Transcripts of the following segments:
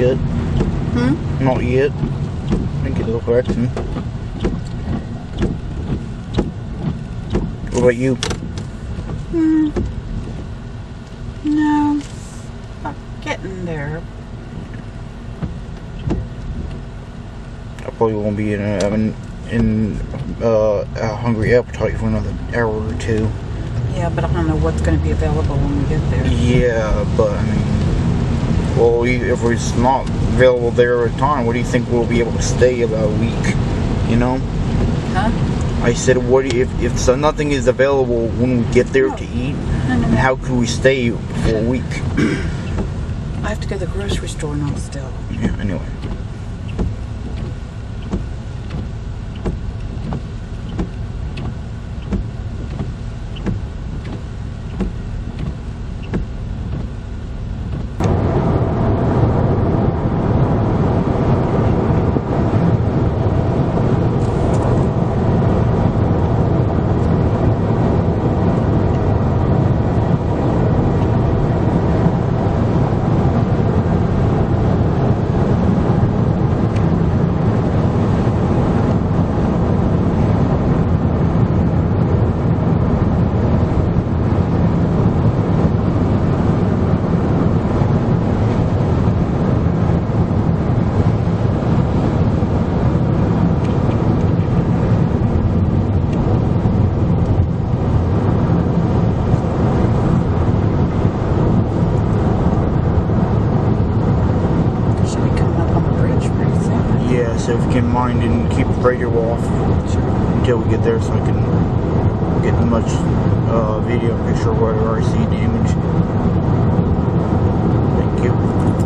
yet. Hmm? Not yet. I think it'll correction. What about you? No. I'm getting there. I probably won't be in a hungry appetite for another hour or two. Yeah, but I don't know what's going to be available when we get there. Yeah, but I mean, well, if it's not available there at a time, what do you think we'll be able to stay about a week? You know? Huh? I said, what if so nothing is available when we get there to eat? No. How could we stay for a week? I have to go to the grocery store now still. Yeah. Anyway. So if you can mind and keep the radio off until we get there, so I can get much video picture of whatever I see damage. Thank you.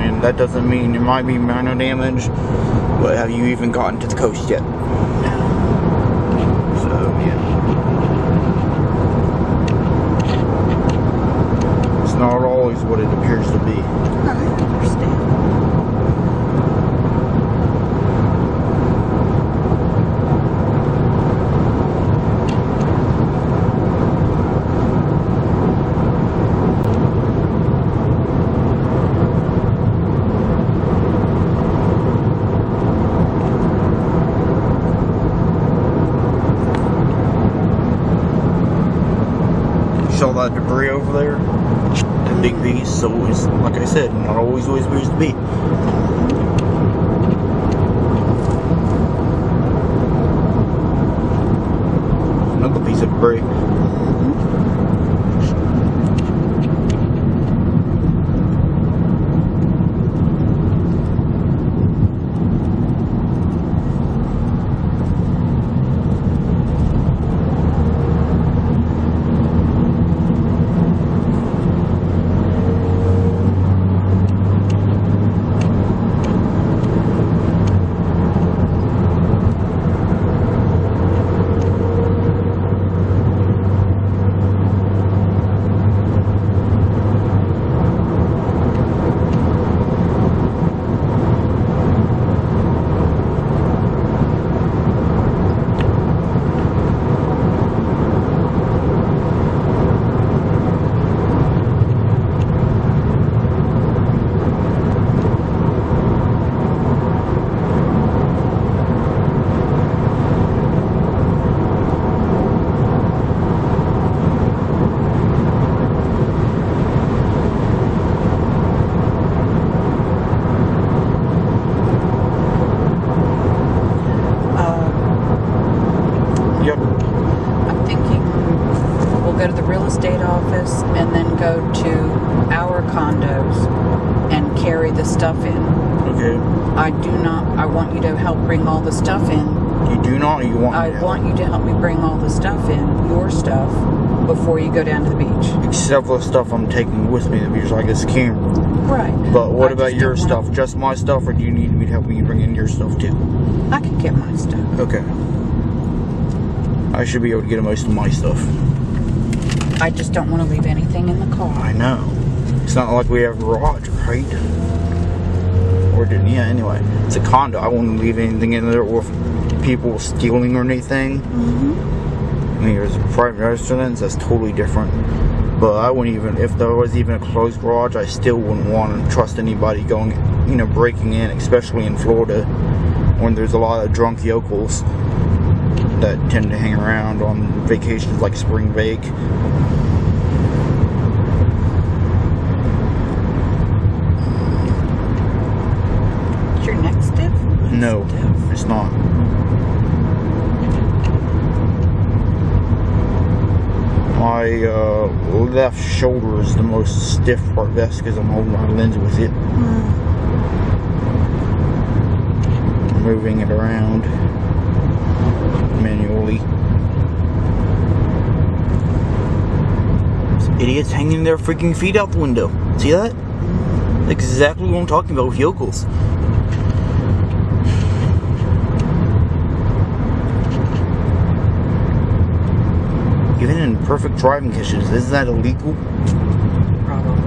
and that doesn't mean it might be minor damage, but have you even gotten to the coast yet? No. So, yeah. It's not always what it appears to be. I understand. All that debris over there, that big piece. So it's, like I said, not always where it used to be. Another piece of debris. Go to the real estate office and then go to our condos and carry the stuff in. Okay. I want you to help bring all the stuff in. You do not, or you want me I to want you to help me bring all the stuff in, your stuff, before you go down to the beach. Except for the stuff I'm taking with me, the beach, like this camera. Right. But what I about just your don't stuff? Just my stuff, or do you need me to help me bring in your stuff too? I can get my stuff. Okay. I should be able to get most of my stuff. I just don't want to leave anything in the car. I know. It's not like we have a garage, right? Or didn't, yeah, anyway. It's a condo. I wouldn't leave anything in there or people stealing or anything. Mm-hmm. I mean, there's private residence, that's totally different. But I wouldn't even, if there was even a closed garage, I still wouldn't want to trust anybody going, breaking in, especially in Florida, when there's a lot of drunk yokels that tend to hang around on vacations like spring break. Is your neck stiff? No, it's not. My left shoulder is the most stiff part. That's because I'm holding my lens with it. Moving it around manually. Some idiots hanging their freaking feet out the window. See that? That's exactly what I'm talking about with yokels. Even in perfect driving conditions, isn't that illegal? Probably.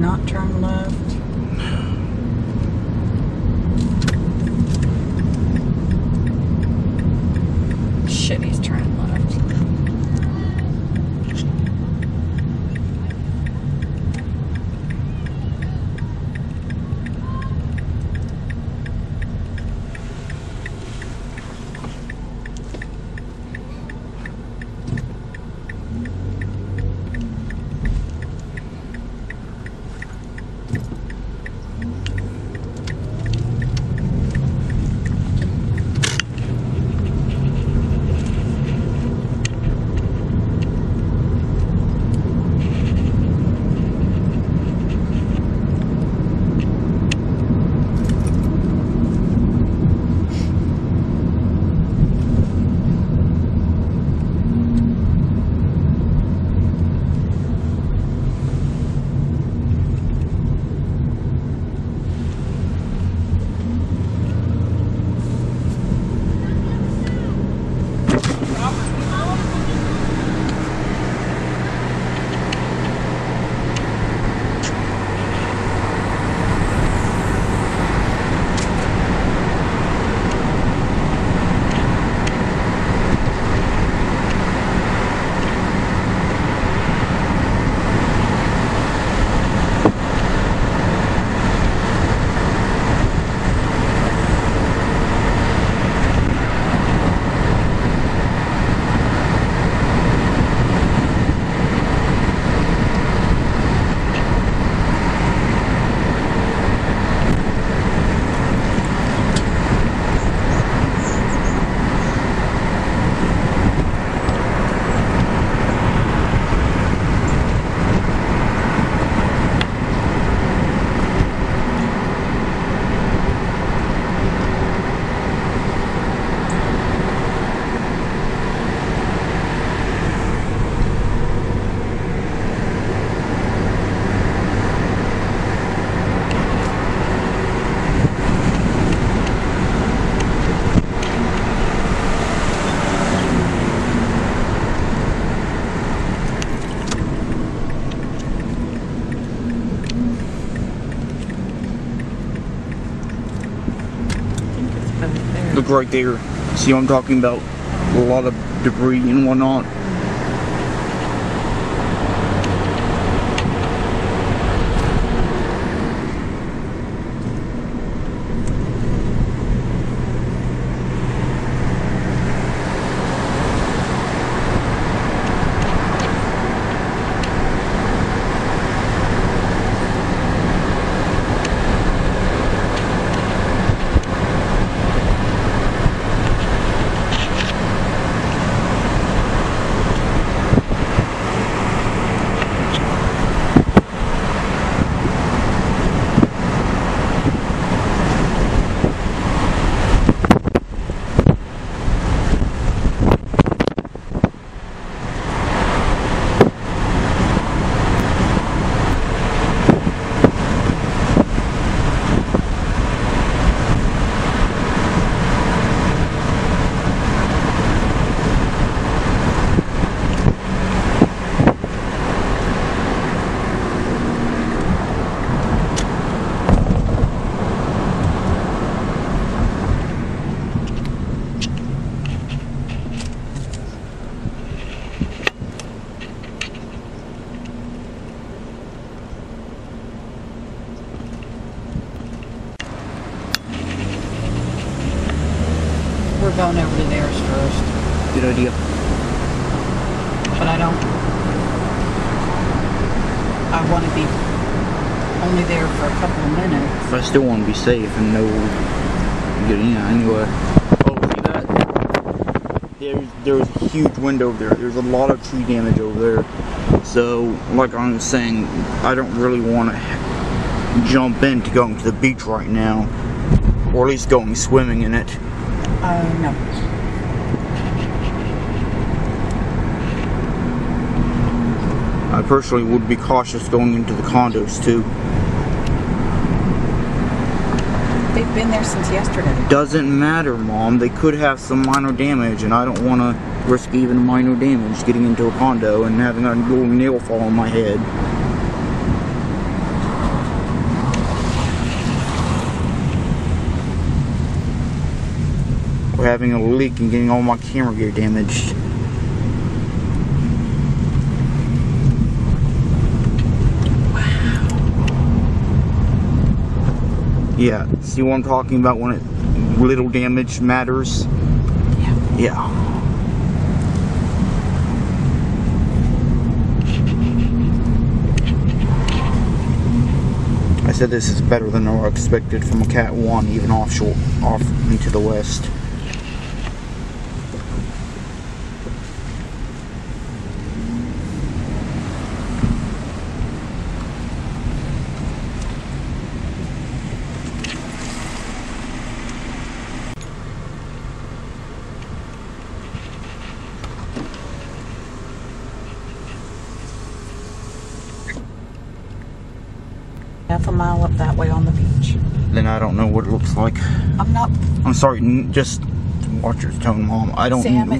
not turn left? Shit, he's turning left. Look right there. See what I'm talking about? A lot of debris and whatnot. We're going over to theirs first. Good idea. But I want to be only there for a couple of minutes. But I still want to be safe and know getting in anyway. Oh, see that? There's a huge window over there. There's a lot of tree damage over there. So, like I was saying, I don't really want to jump into going to the beach right now. Or at least going swimming in it. No. I personally would be cautious going into the condos too. They've been there since yesterday. Doesn't matter, Mom. They could have some minor damage, and I don't want to risk even minor damage getting into a condo and having a little nail fall on my head. for having a leak and getting all my camera gear damaged. Yeah, see what I'm talking about when little damage matters? Yeah. I said this is better than I expected from a Cat 1, even off into the west. Half a mile up that way on the beach. Then I don't know what it looks like. I'm sorry, just watch your tone, Mom. I don't. Sam,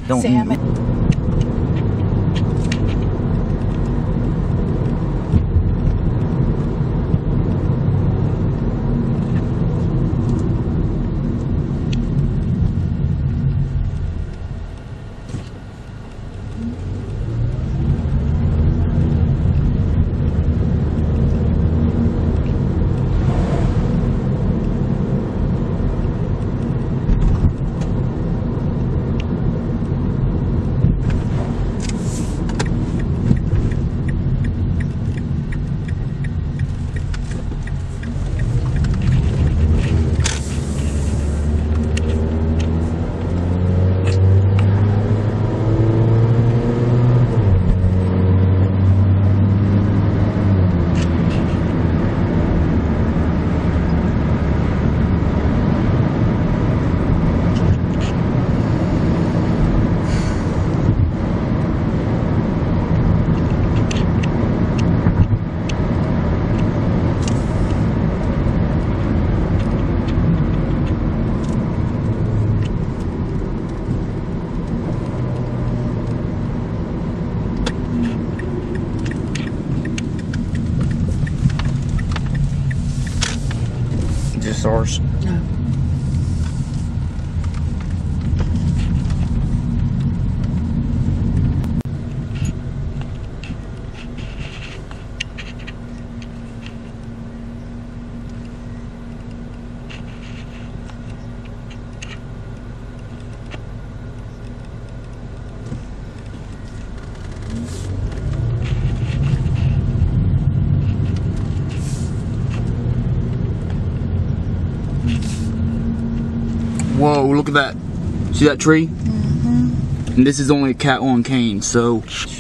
Just ours. No. Whoa, look at that. See that tree? Mm-hmm. And this is only a Cat 1 cane, so